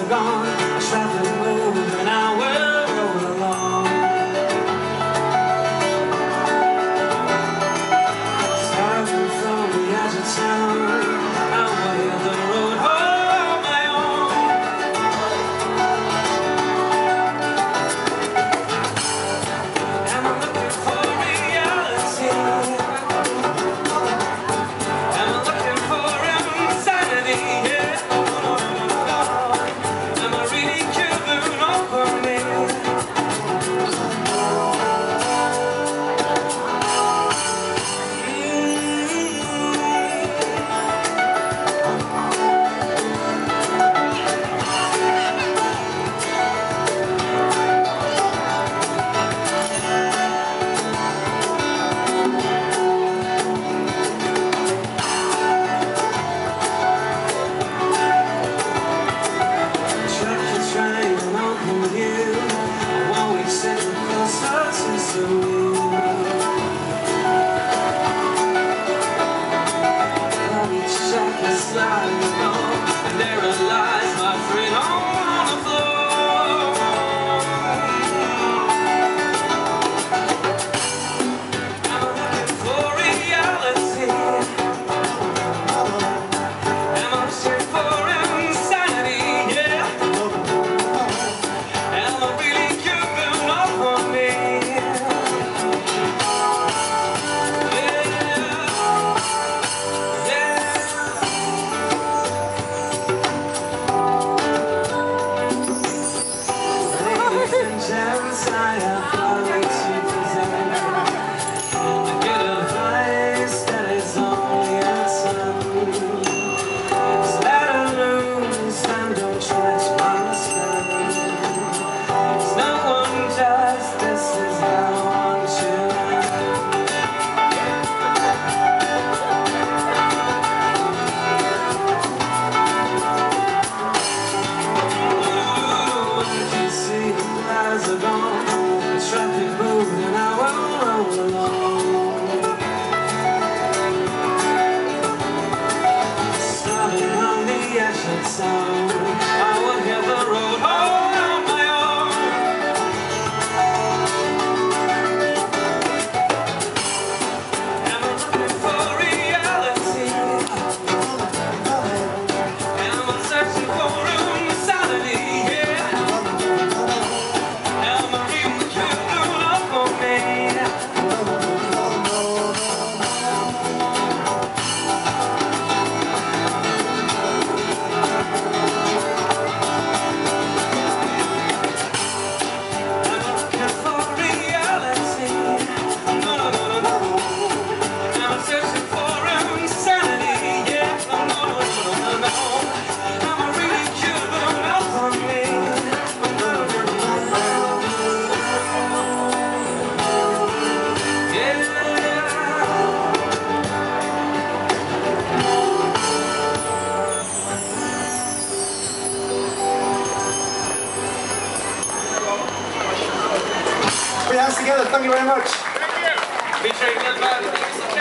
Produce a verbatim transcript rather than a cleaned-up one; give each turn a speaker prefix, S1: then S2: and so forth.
S1: are gone, traffic moves and I will roll along. Starting from the edge of town, I will hear the road on my own. Am I looking for reality? Am I looking for insanity? Yeah. Am I really giving up on me? And there lies my freedom on the floor. I'm looking for reality. Am I searching for insanity? Yeah. Am I really giving up on me? I have power to present. I get advice that is only a son. Just let her loose and don't try to understand. 'Cause no one does, this is how I want you Ooh, I can see the clouds are gone. Traffic moving and I will roll along. Starting on the edge of town, I will hear the road all on my own. Am I looking for reality? Am I searching for insanity? Yeah. Am I really giving up on me?
S2: Put your hands together, thank you very much.
S1: Thank you. Featuring Glenn Bradley.